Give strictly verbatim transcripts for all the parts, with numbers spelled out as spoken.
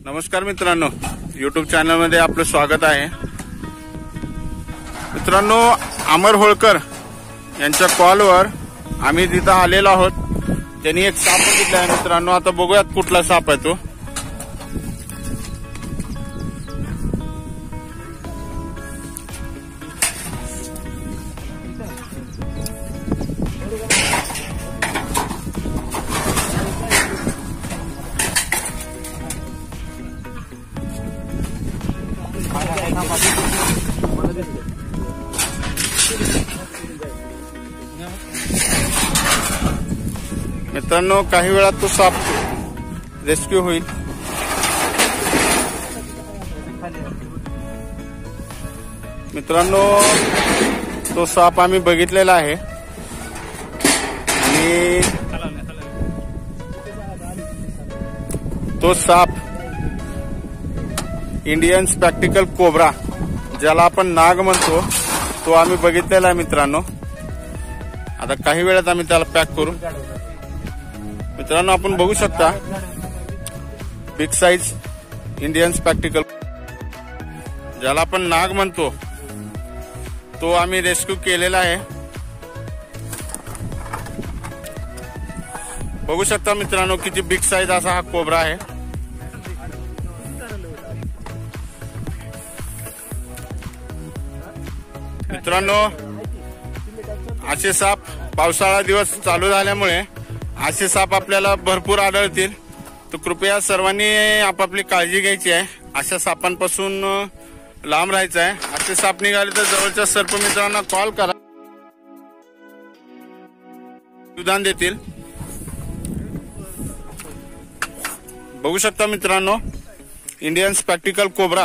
नमस्कार मित्रांनो, YouTube channel मध्ये आपलं स्वागत आहे। मित्रांनो, अमर होळकर यांच्या कॉलवर आम्ही तिथं आलेलो आहोत। त्यांनी एक साप बघितला आहे मित्रांनो। आता बघूयात कुठला साप आहे तो। मित्रांनो, काही वेळात तो साप रेस्क्यू होईल। मित्रांनो, तो साप आम्ही बघितलेला आहे आणि तो साप इंडियन स्पेक्टिकल कोब्रा, ज्याला आपण नाग म्हणतो, तो आम्ही बघितलेला आहे मित्रांनो। आता काही वेळात आम्ही त्याला पॅक करू। मित्रांनो, आपण बघू शकता बिग साइज इंडियन स्पेक्टिकल, ज्याला आपण नाग म्हणतो, तो आम्ही रेस्क्यू केलेला आहे। बघू शकता मित्रांनो, किती बिग साइज असा हा कोब्रा आहे। मित्रांनो, असे साप पावसाळा दिवस चालू झाल्यामुळे असे साप आपल्याला भरपूर आढळतील, तर कृपया सर्वांनी आपापली काळजी घ्यायची आहे। अशा सापांपासून लांब राहायचं आहे। असे साप निघाले तर जवळच्या सर्पमित्रांना कॉल करा, उदाहरण देतील। बघू शकता मित्रांनो, इंडियन स्पेक्टिकल कोब्रा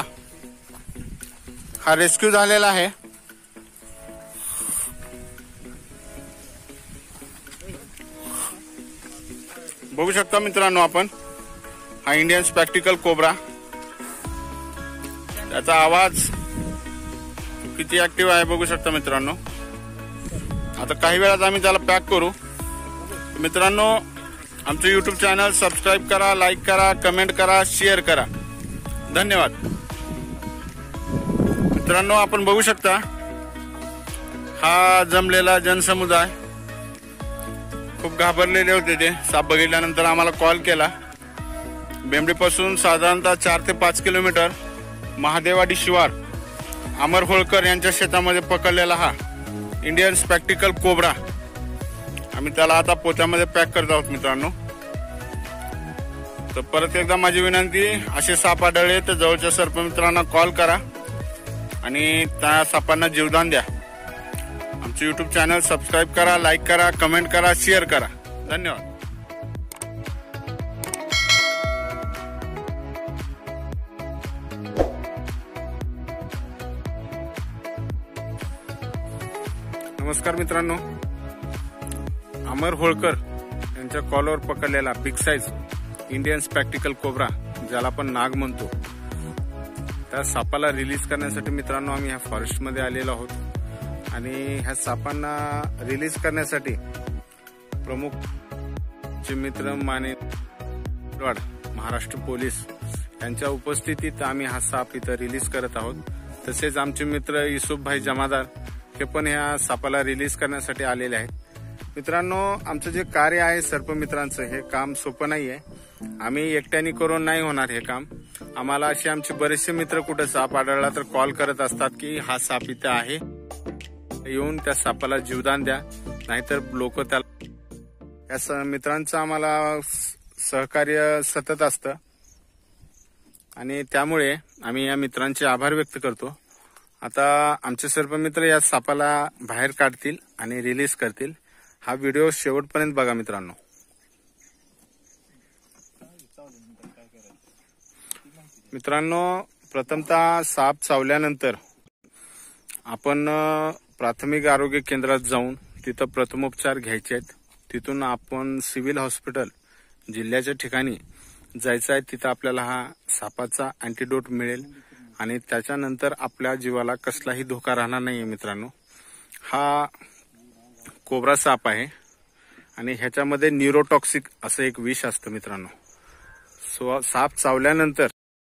हा रेस्क्यू झालेला आहे। बघू शकता मित्रांनो, आपण हा इंडियन स्पेक्टिकल कोब्रा, त्याचा आवाज किती ऍक्टिव्ह आहे बघू शकता मित्रांनो। आता काही वेळात आम्ही त्याला पॅक करू। मित्रांनो, आमचं यूट्यूब चॅनल सबस्क्राईब करा, लाईक करा, कमेंट करा, शेअर करा। धन्यवाद। मित्रांनो, आपण बघू शकता हा जमलेला जनसमुदाय खूप घाबरलेले होते। ते साप बघितल्यानंतर आम्हाला कॉल केला। बेंबडीपासून साधारणतः चार ते पाच किलोमीटर महादेवाडी शिवार अमर होळकर यांच्या शेतामध्ये पकडलेला हा इंडियन स्पेक्टिकल कोब्रा, आम्ही त्याला आता पोत्यामध्ये पॅक करत आहोत मित्रांनो। तर परत एकदा माझी विनंती, असे साप आढळले तर जवळच्या सर्पमित्रांना कॉल करा आणि त्या सापांना जीवदान द्या। आमचं यूट्यूब चॅनल सबस्क्राईब करा, लाईक करा, कमेंट करा, शेअर करा। धन्यवाद। नमस्कार मित्रांनो, अमर होळकर यांच्या कॉलवर पकडलेला big size Indian spectacled cobra, ज्याला आपण नाग म्हणतो, त्या सापाला रिलीज करण्यासाठी मित्रांनो आम्ही ह्या फॉरेस्ट मध्ये आलेलो आहोत। आणि ह्या सापांना रिलीज करण्यासाठी प्रमुख चे मित्र माने महाराष्ट्र पोलीस यांच्या उपस्थितीत आम्ही हा साप इथं रिलीज करत आहोत। तसेच आमचे मित्र युसुफ भाई जमादार हे पण ह्या सापाला रिलीज करण्यासाठी आलेले आहेत। मित्रांनो, आमचं जे कार्य आहे सर्पमित्रांचं, हे काम सोपं नाहीये। आम्ही एकट्याने करून नाही होणार हे काम। आम्हाला असे आमचे बरेचसे मित्र कुठे साप आढळला तर कॉल करत असतात की हा साप इथे आहे, येऊन त्या सापाला जीवदान द्या, नाहीतर लोक त्याला, या मित्रांचं आम्हाला सहकार्य सतत असतं आणि त्यामुळे आम्ही या मित्रांचे आभार व्यक्त करतो। आता आमचे सर्पमित्र या सापाला बाहेर काढतील आणि रिलीज करतील। हा व्हिडिओ शेवटपर्यंत बघा मित्रांनो। मित्रांनो, प्रथमतः साप चावल्यानंतर आपण प्राथमिक आरोग्य केंद्रात जाऊन तिथं प्रथमोपचार घ्यायचे आहेत। तिथून आपण सिव्हिल हॉस्पिटल जिल्ह्याच्या ठिकाणी जायचं आहे। तिथं आपल्याला हा सापाचा अँटीडोट मिळेल आणि त्याच्यानंतर आपल्या जीवाला कसलाही धोका राहणार नाहीये। मित्रांनो, हा कोब्रा साप आहे आणि ह्याच्यामध्ये न्यूरोटॉक्सिक असं एक विष असतं मित्रांनो। सो साप चावल्यानंतर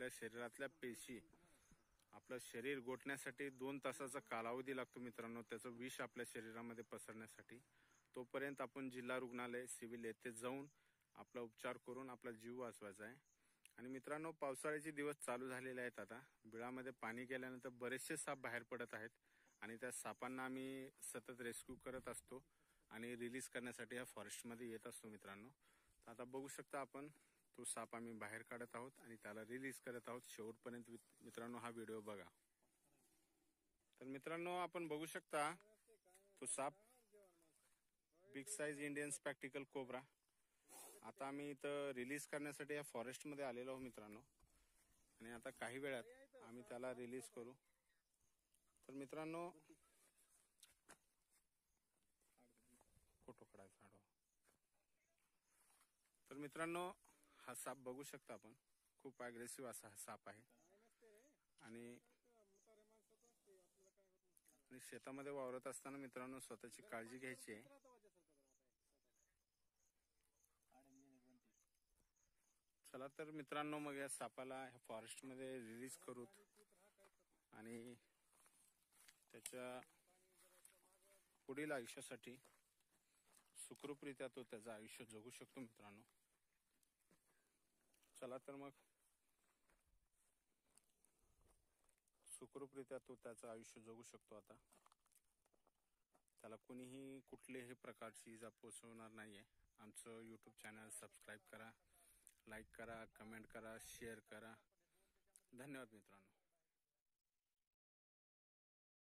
आपल्या शरीरातल्या पेशी आपलं शरीर गोठण्यासाठी दोन तासाचा कालावधी लागतो मित्रांनो, त्याचं विष आपल्या शरीरामध्ये पसरण्यासाठी. तोपर्यंत आपण जिल्हा रुग्णालय सिव्हिल येथे जाऊन आपला उपचार करून आपला जीव वाचवायचा आहे. आणि मित्रांनो, पावसाळ्याचे दिवस चालू झालेले आहेत. आता बिळामध्ये पाणी गेल्यानंतर बरेचसे साप बाहेर पडत आहेत आणि त्या सापांना आम्ही सतत रेस्क्यू करत असतो आणि रिलीज करण्यासाठी या फॉरेस्टमध्ये येत असतो मित्रांनो. तर आता बघू शकता आपण, तो साप आम्ही बाहेर काढत आहोत आणि त्याला रिलीज करत आहोत. शेवटपर्यंत मित्रांनो हा व्हिडिओ बघा. तर मित्रांनो, आपण बघू शकता तो साप big size Indian spectacled cobra आता आम्ही इथं रिलीज करण्यासाठी या फॉरेस्टमध्ये आलेलो आहोत मित्रांनो. आणि आता काही वेळात आम्ही त्याला रिलीज करू. तर मित्रांनो, फोटो काढायचा आडवा. तर मित्रांनो, हा साप बघू शकता आपण, खूप अग्रेसिव्ह असा हा साप आहे. आणि आणि शेतामध्ये वावरत असताना मित्रांनो स्वतःची काळजी घ्यायची आहे. चला तर मित्रांनो, मग या सापाला ह्या फॉरेस्टमध्ये रिलीज करूत आणि त्याच्या पुढील आयुष्यासाठी सुखरूपरित्या तो त्याचं आयुष्य जगू शकतो मित्रांनो. चला तर मग सुखरूपरित्या तो त्याचं आयुष्य जगू शकतो. आता त्याला कोणीही कुठल्याही प्रकारची इजा पोचवणार नाहीये. आमचं यूट्यूब चॅनल सबस्क्राईब करा, लाईक करा, कमेंट करा, शेअर करा. धन्यवाद मित्रांनो.